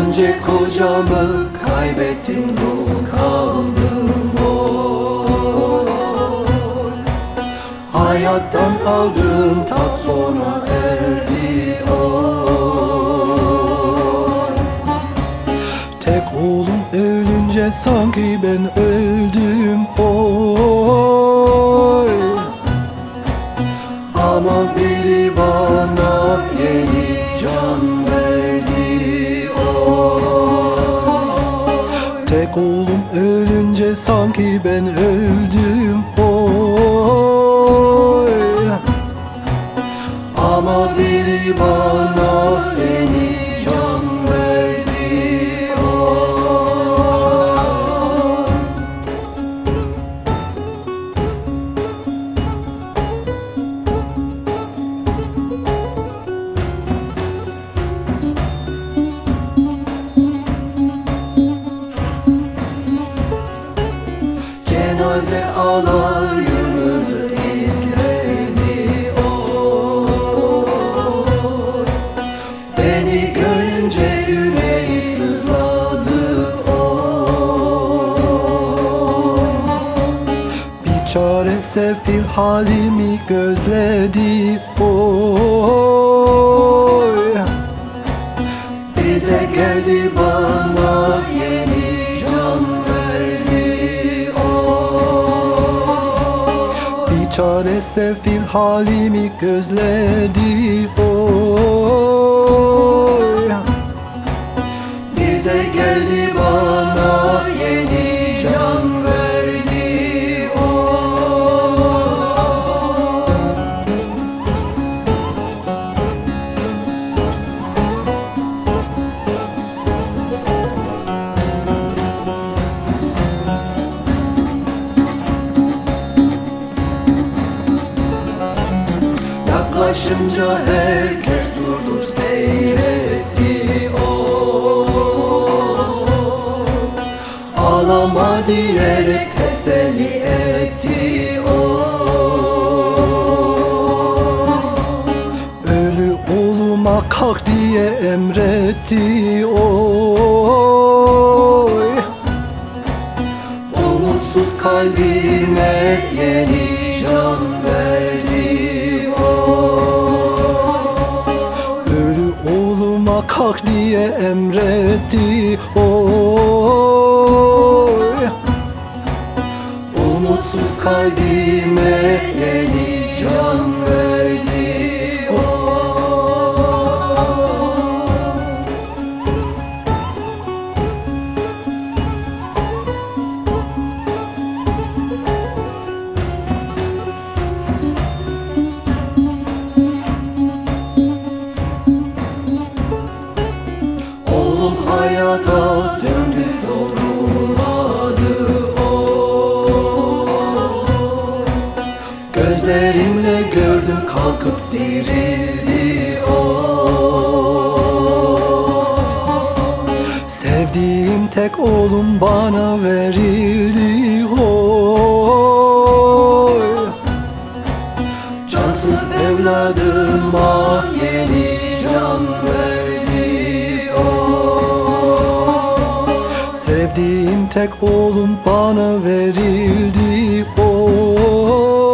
önce kocamı kaybettim, dul kaldım oy. Hayattan aldığım tat sona erdi oy. Tek oğlum ölünce sanki ben öldüm oy. Ama biri bana yeni can verdi oy. Tek oğlum ölünce sanki ben öldüm oy. Ama biri bana yeni can verdi oy. Cenaze alayımızı izledi oy. Beni görünce yüreği sızladı oy. Bir çare sefil halimi gözledi oy. Bize geldi bana yeni can verdi oy. Bir çare sefil halimi gözledi oy. Bize geldi bana yeni can verdi oy. Yaklaşınca herkes durdu seyretti oy. Ağlama diyerek teselli etti oy. Ölü oğluma kalk diye emretti oy. Umutsuz kalbime yeni can verdi oy. Ölü oğluma kalk diye emretti oy. Umutsuz kalbime yeni can verdi oy. Oğlum hayata döndü, doğruladı oy. Gözlerimle gördüm, kalkıp dirildi oy. Sevdiğim tek oğlum bana verildi oy. Cansız evladıma yeni can verdi oy. Sevdiğim tek oğlum bana verildi oy.